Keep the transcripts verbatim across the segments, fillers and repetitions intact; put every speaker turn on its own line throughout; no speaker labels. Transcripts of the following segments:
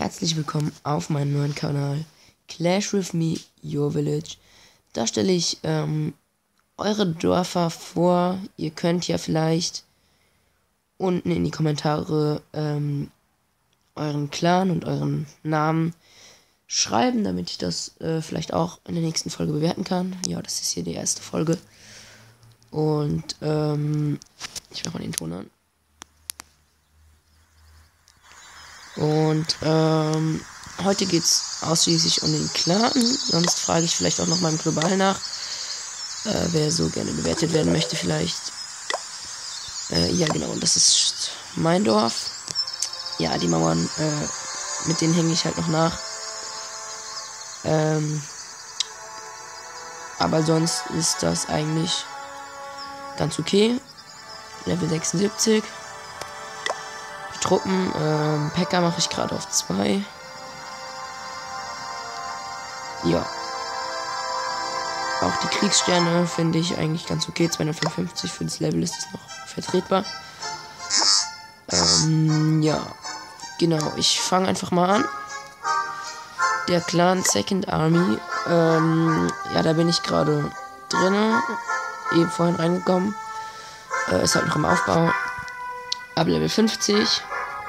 herzlich willkommen auf meinem neuen Kanal Clash with Me, Your Village. Da stelle ich ähm, eure Dörfer vor. Ihr könnt ja vielleicht unten in die Kommentare ähm, euren Clan und euren Namen schreiben, damit ich das äh, vielleicht auch in der nächsten Folge bewerten kann. Ja, das ist hier die erste Folge. Und ähm, ich mache mal den Ton an. Und ähm, heute geht es ausschließlich um den Clan. Sonst frage ich vielleicht auch noch mal im Global nach, äh, wer so gerne bewertet werden möchte vielleicht. Äh, ja genau, das ist mein Dorf. Ja, die Mauern, äh, mit denen hänge ich halt noch nach. Ähm, aber sonst ist das eigentlich ganz okay. Level sechsundsiebzig. Truppen, ähm, P.E.K.K.A mache ich gerade auf zwei. Ja. Auch die Kriegssterne finde ich eigentlich ganz okay. zweihundertfünfundfünfzig für das Level ist es noch vertretbar. Ähm, ja. Genau, ich fange einfach mal an. Der Clan Second Army. Ähm, ja, da bin ich gerade drinne. Eben vorhin reingekommen. Äh, ist halt noch im Aufbau. Ab Level fünfzig.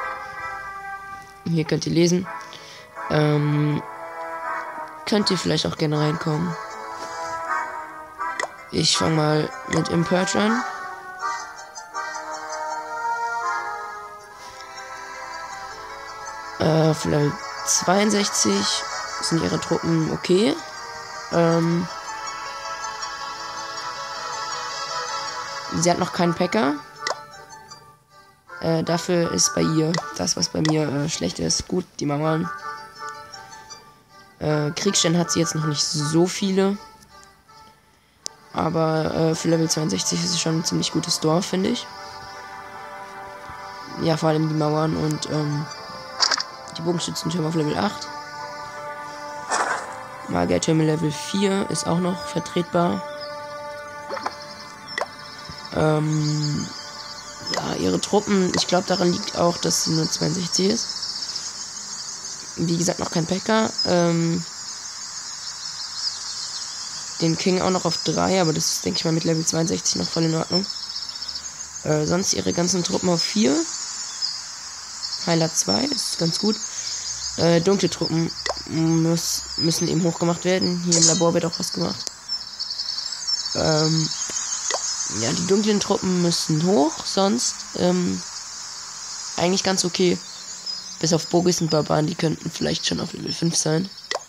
Hier könnt ihr lesen. Ähm, könnt ihr vielleicht auch gerne reinkommen. Ich fange mal mit Impurge an. Äh, für Level zweiundsechzig sind ihre Truppen okay. Ähm, sie hat noch keinen P.E.K.K.A. Äh, dafür ist bei ihr das, was bei mir äh, schlecht ist, gut, die Mauern. Äh, Kriegsstern hat sie jetzt noch nicht so viele. Aber äh, für Level zweiundsechzig ist es schon ein ziemlich gutes Dorf, finde ich. Ja, vor allem die Mauern und ähm, die Bogenschützentürme auf Level acht. Magiertürme Level vier ist auch noch vertretbar. Ähm... Ja, ihre Truppen, ich glaube, daran liegt auch, dass sie nur zweiundsechzig ist. Wie gesagt, noch kein P.E.K.K.A. Ähm, den King auch noch auf drei, aber das ist, denke ich mal, mit Level zweiundsechzig noch voll in Ordnung. Äh, sonst ihre ganzen Truppen auf vier. Heiler zwei, ist ganz gut. Äh, dunkle Truppen muss, müssen eben hochgemacht werden. Hier im Labor wird auch was gemacht. Ähm... Ja, die dunklen Truppen müssen hoch, sonst ähm, eigentlich ganz okay. Bis auf Bogis und Barbaren, die könnten vielleicht schon auf Level fünf sein.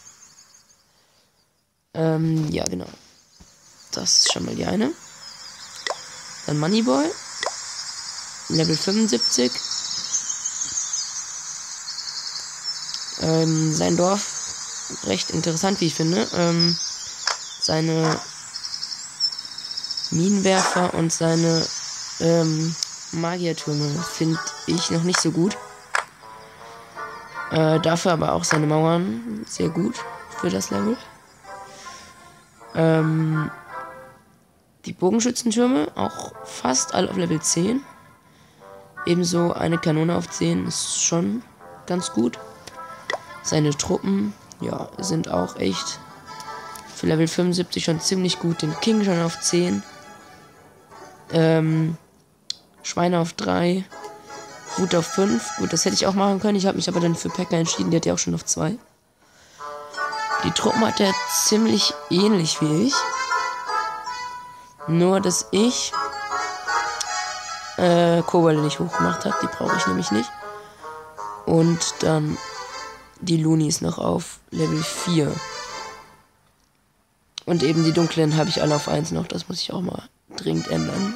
Ähm, ja, genau. Das ist schon mal die eine. Dann Moneyboy. Level fünfundsiebzig. Ähm, sein Dorf, recht interessant, wie ich finde. Ähm, seine Minenwerfer und seine ähm, Magiertürme finde ich noch nicht so gut. Äh, dafür aber auch seine Mauern sehr gut für das Level. Ähm, die Bogenschützentürme auch fast alle auf Level zehn. Ebenso eine Kanone auf zehn ist schon ganz gut. Seine Truppen, ja, sind auch echt für Level fünfundsiebzig schon ziemlich gut. Den King schon auf zehn. Ähm, Schweine auf drei. Wut auf fünf. Gut, das hätte ich auch machen können. Ich habe mich aber dann für P.E.K.K.A entschieden. Der hat ja auch schon auf zwei. Die Truppen hat er ziemlich ähnlich wie ich. Nur, dass ich äh, Kobolde nicht hochgemacht habe. Die brauche ich nämlich nicht. Und dann die Loonies noch auf Level vier. Und eben die dunklen habe ich alle auf eins noch. Das muss ich auch mal dringend ändern.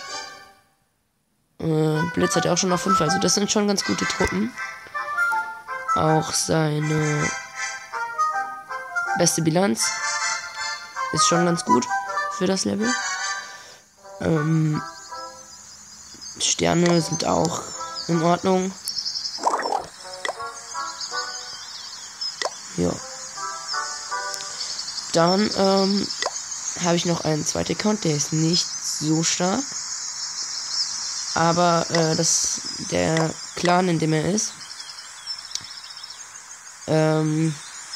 Äh, Blitz hat er auch schon auf fünf, also das sind schon ganz gute Truppen. Auch seine beste Bilanz ist schon ganz gut für das Level. Ähm, Sterne sind auch in Ordnung. Ja. Dann ähm, habe ich noch einen zweiten Account, der ist nicht so stark. Aber äh, das der Clan, in dem er ist, Ähm,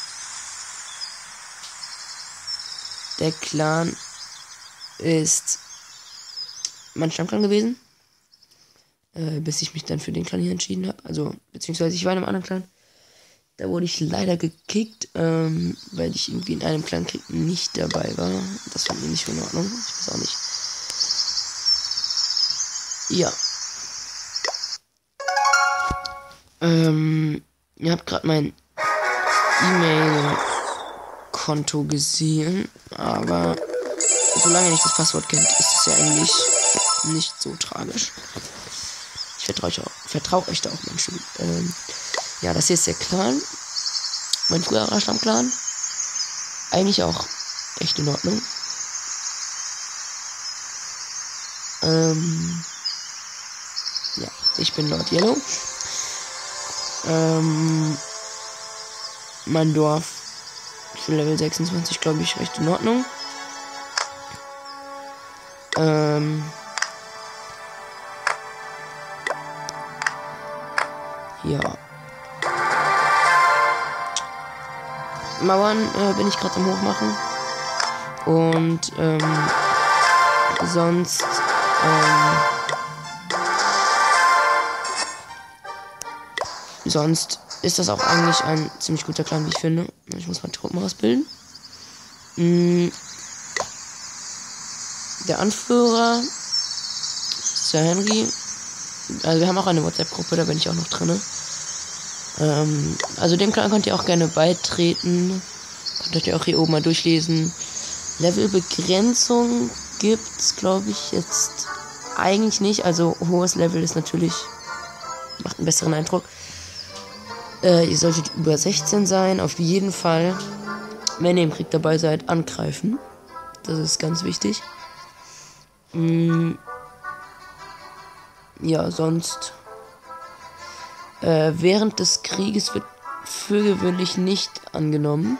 der Clan ist mein Stammclan gewesen. Äh, bis ich mich dann für den Clan hier entschieden habe. Also, beziehungsweise ich war in einem anderen Clan. Da wurde ich leider gekickt, ähm, weil ich irgendwie in einem Clankrieg nicht dabei war. Das fand ich nicht in Ordnung. Ich weiß auch nicht. Ja. Ähm, ihr habt gerade mein E-Mail-Konto gesehen, aber solange ihr nicht das Passwort kennt, ist es ja eigentlich nicht so tragisch. Ich vertraue euch, vertrau euch da auch, Menschen. Ähm, ja, das hier ist der Clan. Mein früherer Stammclan. Eigentlich auch echt in Ordnung. Ähm, ja, ich bin Lord Yellow. Ähm, mein Dorf für Level sechsundzwanzig, glaube ich, recht in Ordnung. Ähm, ja. Mauern äh, bin ich gerade am Hochmachen. Und ähm, sonst ähm, sonst ist das auch eigentlich ein ziemlich guter Clan, wie ich finde. Ich muss mal Truppen ausbilden. Mm, der Anführer Sir Henry. Also wir haben auch eine WhatsApp-Gruppe, da bin ich auch noch drin. Ähm, also dem Clan könnt ihr auch gerne beitreten. Könnt ihr auch hier oben mal durchlesen. Levelbegrenzung gibt's, glaube ich, jetzt eigentlich nicht. Also hohes Level ist natürlich, macht einen besseren Eindruck. Äh, ihr solltet über sechzehn sein, auf jeden Fall. Wenn ihr im Krieg dabei seid, angreifen. Das ist ganz wichtig. Mm, ja, sonst äh, während des Krieges wird für gewöhnlich nicht angenommen.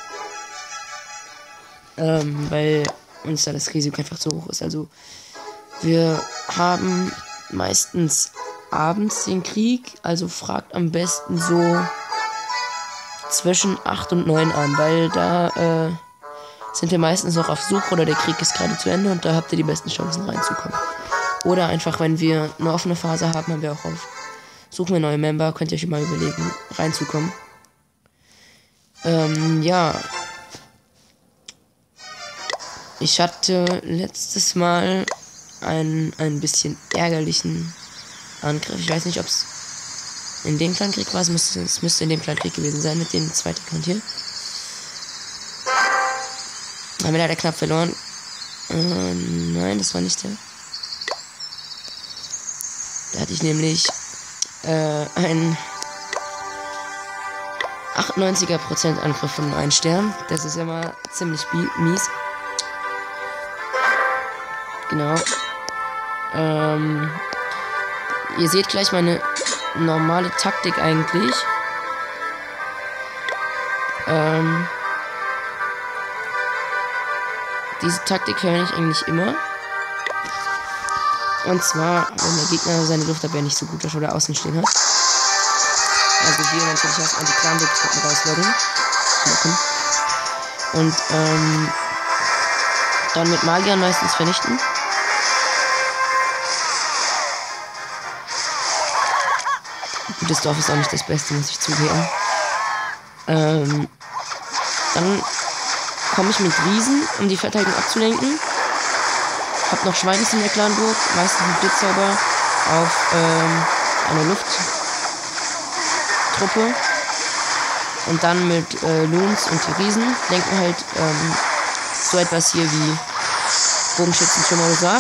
Ähm, weil uns da das Risiko einfach zu hoch ist. Also wir haben meistens abends den Krieg, also fragt am besten so zwischen acht und neun an, weil da äh, sind wir meistens noch auf Suche oder der Krieg ist gerade zu Ende und da habt ihr die besten Chancen reinzukommen. Oder einfach, wenn wir eine offene Phase haben, haben wir auch auf Suchen wir neue Member, könnt ihr euch mal überlegen, reinzukommen. Ähm, ja. Ich hatte letztes Mal einen ein bisschen ärgerlichen Angriff. Ich weiß nicht, ob es in dem Clankrieg war. Es müsste, es müsste in dem Clankrieg gewesen sein, mit dem zweiten Account hier. Haben wir leider knapp verloren. Äh, nein, das war nicht der. Da hatte ich nämlich äh, einen achtundneunziger Prozent Angriff von einem Stern. Das ist ja mal ziemlich mies. Genau. Ähm, ihr seht gleich meine normale Taktik eigentlich. Ähm, diese Taktik höre ich eigentlich immer. Und zwar, wenn der Gegner seine Luftabwehr nicht so gut oder außen stehen hat. Also hier natürlich erstmal die Clan-Truppen rausloggen. Und ähm, dann mit Magiern meistens vernichten. Das Dorf ist auch nicht das Beste, muss ich zugeben. Ähm, dann komme ich mit Riesen, um die Verteidigung abzulenken. Hab noch Schweines in der Clanburg, meistens mit Blitzzauber auf ähm, eine Lufttruppe. Und dann mit äh, Loons und die Riesen lenken halt ähm, so etwas hier wie Bogenschützen schon mal gesagt.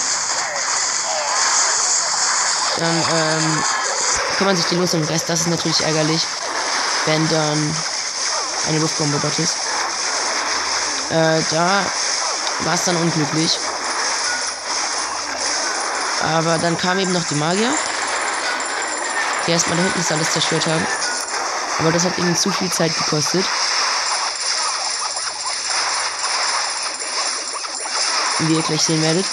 Dann ähm, kümmern sich die Los um den Rest. Das ist natürlich ärgerlich, wenn dann eine Luftbombe dort ist. Äh, da war es dann unglücklich. Aber dann kamen eben noch die Magier, die erstmal da hinten ist alles zerstört haben. Aber das hat ihnen zu viel Zeit gekostet. Wie ihr gleich sehen werdet.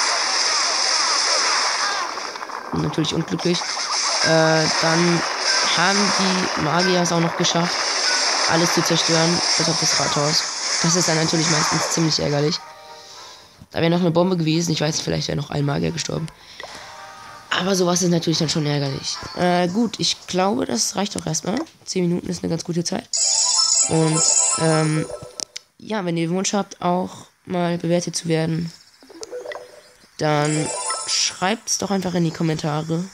Und natürlich unglücklich. Äh, dann haben die Magier es auch noch geschafft, alles zu zerstören, bis auf das Rathaus. Das ist dann natürlich meistens ziemlich ärgerlich. Da wäre noch eine Bombe gewesen. Ich weiß, vielleicht wäre noch ein Magier gestorben. Aber sowas ist natürlich dann schon ärgerlich. Äh, gut, ich glaube, das reicht doch erstmal. Zehn Minuten ist eine ganz gute Zeit. Und, ähm, ja, wenn ihr den Wunsch habt, auch mal bewertet zu werden, dann schreibt es doch einfach in die Kommentare.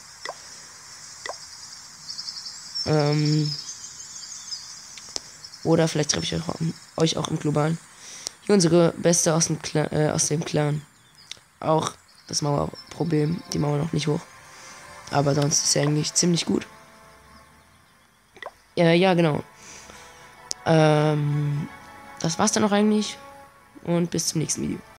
Ähm, oder vielleicht treffe ich euch auch, euch auch im Globalen. Hier unsere Beste aus dem, Clan, äh, aus dem Clan. Auch das Mauerproblem, die Mauer noch nicht hoch. Aber sonst ist sie eigentlich ziemlich gut. Ja, ja, genau. Ähm, das war's dann auch eigentlich. Und bis zum nächsten Video.